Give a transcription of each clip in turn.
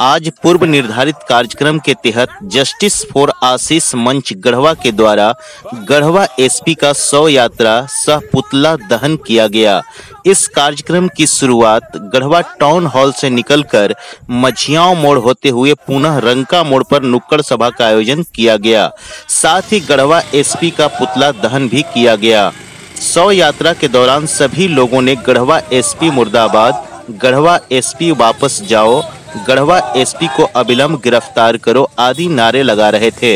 आज पूर्व निर्धारित कार्यक्रम के तहत जस्टिस फॉर आशीष मंच गढ़वा के द्वारा गढ़वा एसपी का शव यात्रा सह पुतला दहन किया गया। इस कार्यक्रम की शुरुआत गढ़वा टाउन हॉल से निकलकर मझियाओं मोड़ होते हुए पुनः रंका मोड़ पर नुक्कड़ सभा का आयोजन किया गया। साथ ही गढ़वा एसपी का पुतला दहन भी किया गया। शव यात्रा के दौरान सभी लोगों ने गढ़वा एसपी मुर्दाबाद, गढ़वा एसपी वापस जाओ, गढ़वा एसपी को अविलंब गिरफ्तार करो आदि नारे लगा रहे थे।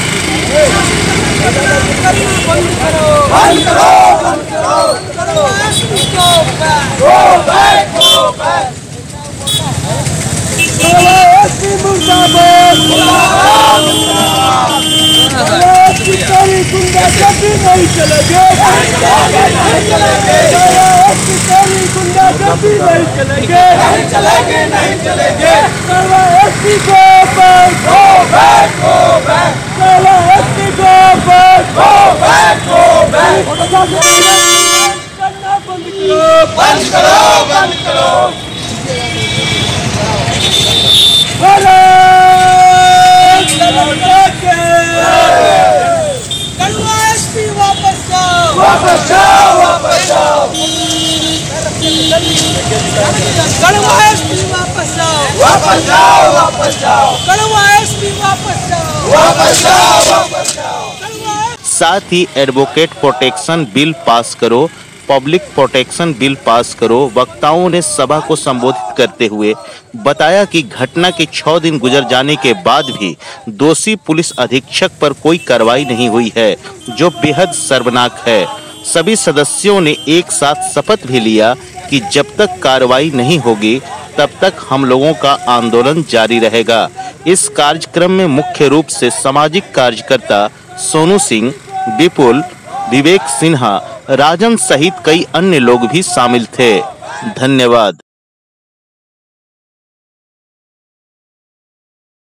साथ ही एडवोकेट प्रोटेक्शन बिल पास करो, पब्लिक प्रोटेक्शन बिल पास करो। वक्ताओं ने सभा को संबोधित करते हुए बताया कि घटना के 6 दिन गुजर जाने के बाद भी दोषी पुलिस अधीक्षक पर कोई कार्रवाई नहीं हुई है, जो बेहद शर्मनाक है। सभी सदस्यों ने एक साथ शपथ भी लिया कि जब तक कार्रवाई नहीं होगी तब तक हम लोगों का आंदोलन जारी रहेगा। इस कार्यक्रम में मुख्य रूप से सामाजिक कार्यकर्ता सोनू सिंह, विपुल, विवेक सिन्हा, राजन सहित कई अन्य लोग भी शामिल थे। धन्यवाद।